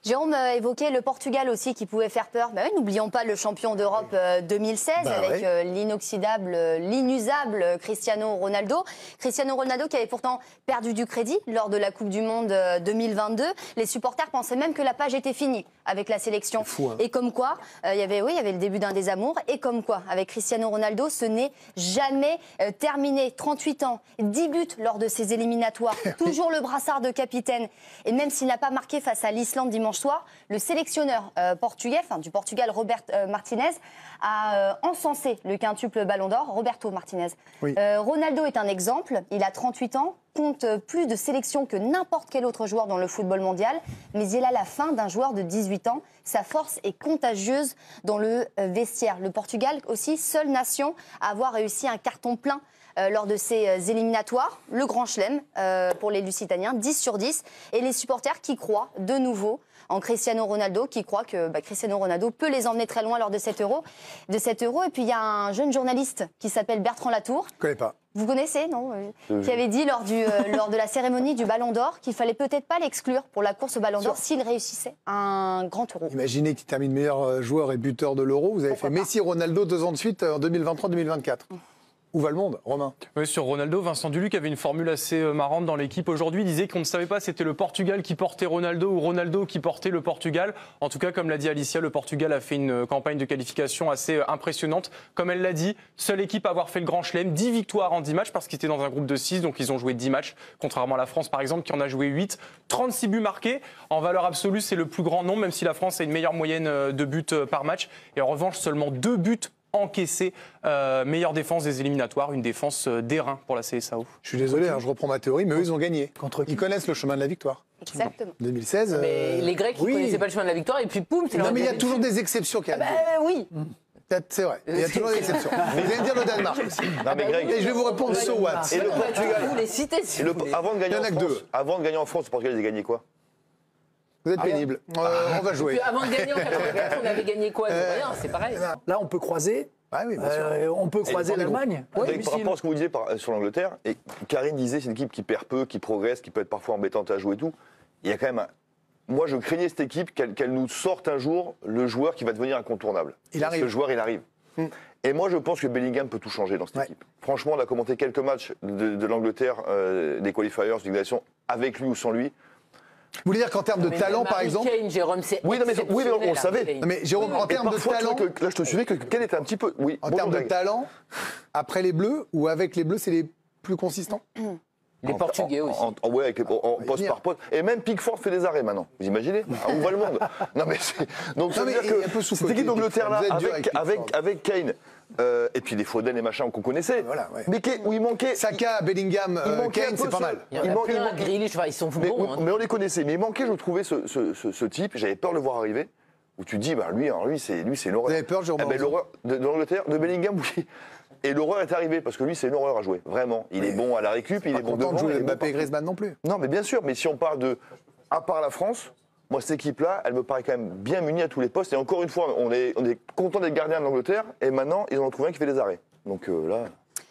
Jérôme évoquait le Portugal aussi qui pouvait faire peur. Bah oui, n'oublions pas le champion d'Europe 2016 avec l'inoxydable, l'inusable Cristiano Ronaldo. Cristiano Ronaldo qui avait pourtant perdu du crédit lors de la Coupe du Monde 2022. Les supporters pensaient même que la page était finie avec la sélection. Fou, hein. Et comme quoi, il y avait le début d'un désamour. Et comme quoi, avec Cristiano Ronaldo, ce n'est jamais terminé. 38 ans, 10 buts lors de ses éliminatoires. Toujours le brassard de capitaine. Et même s'il n'a pas marqué face à l'Islande dimanche soir, le sélectionneur portugais, du Portugal, Robert Martinez, a encensé le quintuple Ballon d'Or, Roberto Martinez. Oui. Ronaldo est un exemple, il a 38 ans, compte plus de sélections que n'importe quel autre joueur dans le football mondial, mais il a la fin d'un joueur de 18 ans. Sa force est contagieuse dans le vestiaire. Le Portugal aussi, seule nation à avoir réussi un carton plein lors de ces éliminatoires. Le grand chelem pour les Lusitaniens, 10 sur 10. Et les supporters qui croient de nouveau en Cristiano Ronaldo, qui croient que Cristiano Ronaldo peut les emmener très loin lors de cet Euro. Et puis il y a un jeune journaliste qui s'appelle Bertrand Latour. Je ne connais pas. Vous connaissez, non Qui avait dit lors de la cérémonie du Ballon d'Or qu'il fallait peut-être pas l'exclure pour la course au Ballon d'Or s'il réussissait un grand Euro. Imaginez qu'il termine meilleur joueur et buteur de l'Euro. Vous avez fait Messi, Ronaldo 2 ans de suite en 2023-2024. Où va le monde, Romain? Oui, sur Ronaldo, Vincent Duluc avait une formule assez marrante dans l'équipe aujourd'hui. Il disait qu'on ne savait pas si c'était le Portugal qui portait Ronaldo ou Ronaldo qui portait le Portugal. En tout cas, comme l'a dit Alicia, le Portugal a fait une campagne de qualification assez impressionnante. Comme elle l'a dit, seule équipe à avoir fait le grand chelem, 10 victoires en 10 matchs parce qu'ils étaient dans un groupe de 6, donc ils ont joué 10 matchs, contrairement à la France par exemple qui en a joué 8. 36 buts marqués. En valeur absolue, c'est le plus grand nombre, même si la France a une meilleure moyenne de buts par match. Et en revanche, seulement 2 buts encaissé, meilleure défense des éliminatoires, une défense d'airain pour la CSAO. Je suis désolé, je reprends ma théorie, mais eux, ils ont gagné. Ils connaissent le chemin de la victoire. Exactement. 2016. Mais les Grecs, ils ne connaissaient pas le chemin de la victoire, et puis poum, c'est Non, mais il y a toujours des exceptions, quand même. oui. C'est vrai, il y a toujours des exceptions. Vous allez me dire le Danemark aussi. Non, mais Greg, Et je vais vous répondre so what. et le Portugal. Vous les citez, si vous voulez. Avant de gagner Il y en a en que France, avant de gagner en France, le Portugal, ils a gagné quoi? Vous êtes pénible. On va jouer. Puis avant de gagner en 84, on avait gagné quoi? Rien, c'est pareil. Là, on peut croiser. Ah oui, bien sûr. On peut croiser l'Allemagne. Avec, par rapport à ce que vous disiez sur l'Angleterre, et Karine disait c'est une équipe qui perd peu, qui progresse, qui peut être parfois embêtante à jouer et tout. Il y a quand même moi, je craignais cette équipe qu'elle nous sorte un jour le joueur qui va devenir incontournable. Il arrive. Ce joueur, il arrive. Et moi, je pense que Bellingham peut tout changer dans cette équipe. Franchement, on a commenté quelques matchs de l'Angleterre, des qualifiers, des qualifications, avec lui ou sans lui. Vous voulez dire qu'en termes de talent, par exemple. Kane, Jérôme, c'est Oui, mais on le savait. Non, mais Jérôme, en termes de talent. Là, je te suivais que Ken était un petit peu. Oui, En termes de talent, après les Bleus ou avec les Bleus, c'est les plus consistants? Les Portugais aussi. Ouais, avec en poste par poste. Et même Pickford fait des arrêts maintenant. Vous imaginez? Où va le monde? Non, mais donc, ça veut dire que cette équipe d'Angleterre-là, avec Kane, et puis les Foden et machin qu'on connaissait, Voilà, ouais. mais où il manquait. Saka, Bellingham, Kane, c'est pas mal. Il manquait Grealish, ils sont bons. Mais on les connaissait. Mais il manquait, je trouvais, ce type. J'avais peur de le voir arriver. Où tu te dis, lui, c'est l'horreur. Vous avez peur, Jérôme? L'horreur de l'Angleterre, de Bellingham, oui. Et l'horreur est arrivée, parce que lui, c'est une horreur à jouer. Vraiment. Il est bon à la récup, il est bon devant. De jouer il est bon Mbappé et partout. Griezmann non plus. Non, mais bien sûr. Mais si on parle à part la France, moi, cette équipe-là, elle me paraît quand même bien munie à tous les postes. Et encore une fois, on est content d'être gardien de l'Angleterre. Et maintenant, ils en ont trouvé un qui fait des arrêts. Donc là.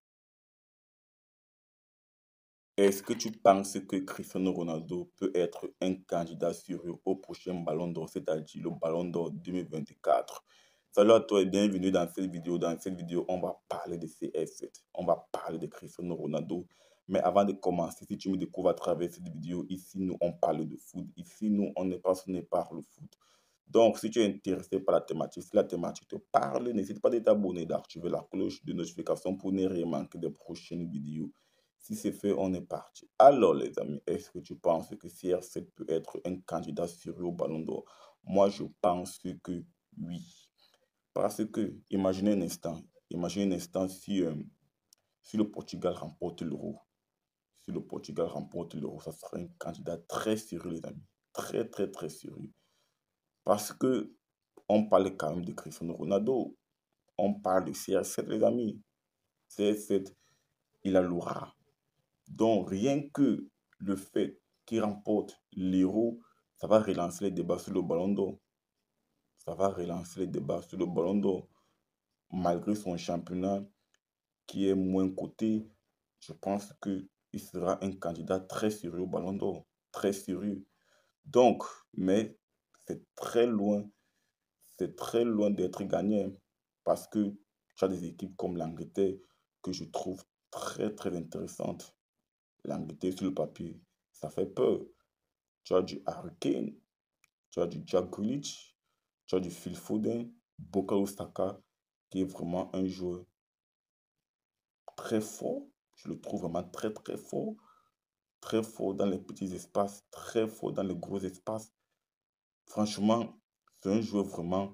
Est-ce que tu penses que Cristiano Ronaldo peut être un candidat sérieux au prochain Ballon d'Or, c'est-à-dire le Ballon d'Or 2024? Salut à toi et bienvenue dans cette vidéo. Dans cette vidéo, on va parler de CR7. On va parler de Cristiano Ronaldo. Mais avant de commencer, si tu me découvres à travers cette vidéo, ici, nous, on parle de foot. Ici, nous, on n'est pas passionné par le foot. Donc, si tu es intéressé par la thématique, si la thématique te parle, n'hésite pas de t'abonner, d'activer la cloche de notification pour ne rien manquer des prochaines vidéos. Si c'est fait, on est parti. Alors, les amis, est-ce que tu penses que CR7 peut être un candidat sérieux au Ballon d'Or? Moi, je pense que oui. Parce que, imaginez un instant si le Portugal remporte l'Euro. Si le Portugal remporte l'Euro, ça sera un candidat très sérieux, les amis. Très, très, très sérieux. Parce que on parle quand même de Cristiano Ronaldo. On parle de CR7, les amis. CR7, il a l'aura. Donc, rien que le fait qu'il remporte l'Euro, ça va relancer les débats sur le Ballon d'Or. Ça va relancer les débats sur le Ballon d'Or. Malgré son championnat qui est moins coté, je pense qu'il sera un candidat très sérieux au Ballon d'Or. Très sérieux. Donc, mais c'est très loin d'être gagné. Hein, parce que tu as des équipes comme l'Angleterre que je trouve très, très intéressantes. L'Angleterre, sur le papier, ça fait peur. Tu as du Harry Kane, tu as du Jack Grealish, tu as du Phil Foden, Bukayo Saka, qui est vraiment un joueur très fort. Je le trouve vraiment très, très fort. Très fort dans les petits espaces, très fort dans les gros espaces. Franchement, c'est un joueur vraiment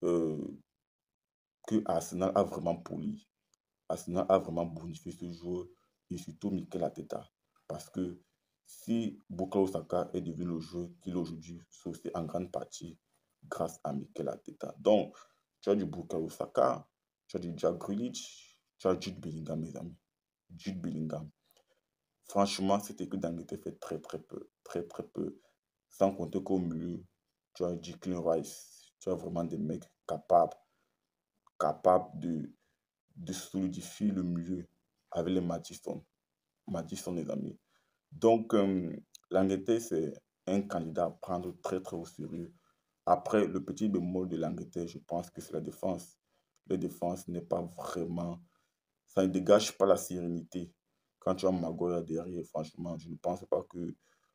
que Arsenal a vraiment poli. Arsenal a vraiment bonifié ce joueur et surtout Mikel Arteta. Parce que si Bukayo Saka est devenu le joueur qu'il est aujourd'hui, c'est aussi en grande partie grâce à Mikel Arteta. Donc, tu as du Bukayo Saka, tu as du Jack Grealish, tu as Jude Bellingham, mes amis. Jude Bellingham. Franchement, cette équipe d'Angleterre fait très très peu. Très très peu. Sans compter qu'au milieu, tu as Declan Rice. Tu as vraiment des mecs capables de solidifier le milieu avec les Maddison. Maddison, les amis. Donc, l'Angleterre, c'est un candidat à prendre très très au sérieux. Après, le petit bémol de l'Angleterre, je pense que c'est la défense. La défense n'est pas vraiment... Ça ne dégage pas la sérénité. Quand tu as Maguire derrière, franchement, je ne pense pas que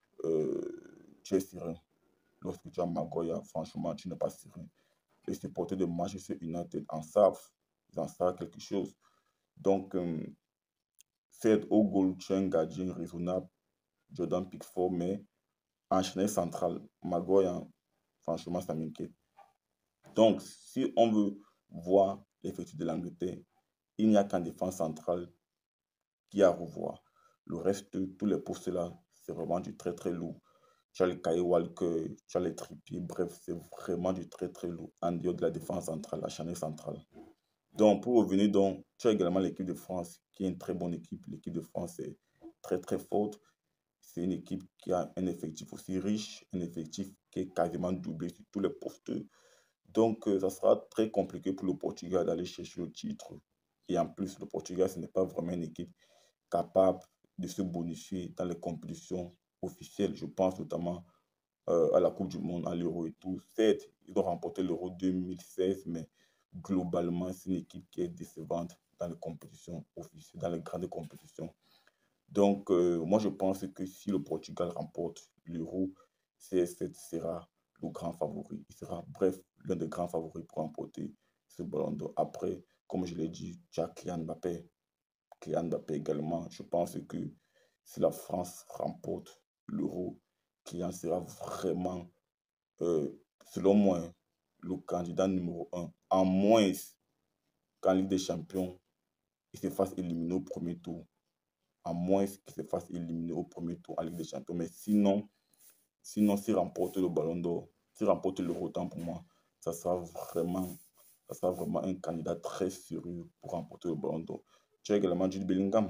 tu es serein. Lorsque tu as Maguire, franchement, tu n'es pas serein. Les supporters de Manchester United en savent. Ils en savent quelque chose. Donc, certes, au goal, tu as un gardien raisonnable, Jordan Pickford, mais en chaîne centrale, Maguire, franchement, ça m'inquiète. Donc, si on veut voir l'effectif de l'Angleterre, il n'y a qu'en défense centrale qui a à revoir. Le reste, tous les postes là, c'est vraiment du très très lourd. Tu as le Kyle Walker, tu as les Trippier, bref, c'est vraiment du très très lourd en dehors de la défense centrale, la charnière centrale. Donc, pour revenir, donc, tu as également l'équipe de France, qui est une très bonne équipe. L'équipe de France est très très forte. C'est une équipe qui a un effectif aussi riche, un effectif qui est quasiment doublé sur tous les postes. Donc, ça sera très compliqué pour le Portugal d'aller chercher le titre. Et en plus, le Portugal, ce n'est pas vraiment une équipe capable de se bonifier dans les compétitions officielles. Je pense notamment à la Coupe du Monde, à l'Euro et tout. Certes, ils ont remporté l'Euro 2016, mais globalement, c'est une équipe qui est décevante dans les compétitions officielles, dans les grandes compétitions. Donc, moi, je pense que si le Portugal remporte l'Euro, CR7 sera le grand favori. Il sera, bref, l'un des grands favoris pour remporter ce ballon d'or. Après, comme je l'ai dit, tu as Kylian Mbappé. Kylian Mbappé également. Je pense que si la France remporte l'Euro, Kylian sera vraiment, selon moi, le candidat numéro 1. En moins qu'en Ligue des Champions, il se fasse éliminer au premier tour. À moins qu'il se fasse éliminer au premier tour en Ligue des Champions. Mais sinon s'il remporte le Ballon d'Or, s'il remporte l'Euro, tant pour moi, ça sera vraiment un candidat très sérieux pour remporter le Ballon d'Or. Tu as également Jude Bellingham.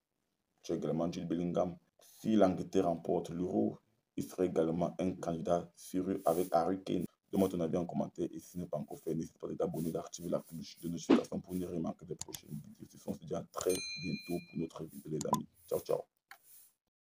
Si l'Angleterre remporte l'Euro, il serait également un candidat sérieux avec Harry Kane. Donne-moi ton avis en commentaire et si ce n'est pas encore fait, n'hésite pas à t'abonner, d'activer la cloche de notification pour ne rien manquer des prochaines vidéos. On se dit à très bientôt pour notre vidéo, les amis. Ciao, ciao.